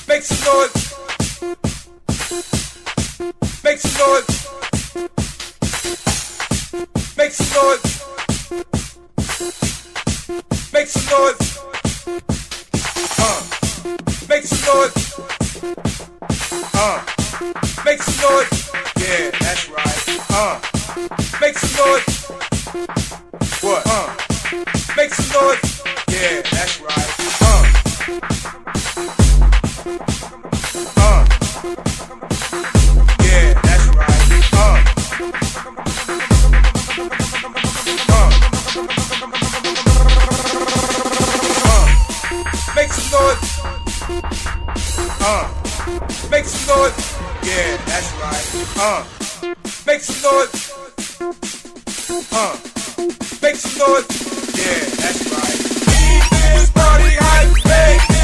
Make some noise. Make some noise. Make some noise. Make some noise. Make some noise. Make some noise. Yeah, that's right. Make some noise. What? Make some noise. Yeah, that's right. Yeah, that's right. Make some noise. Make some noise. Yeah, that's right. Make some noise. Make some noise. Yeah, that's right. Keep this party hype, baby.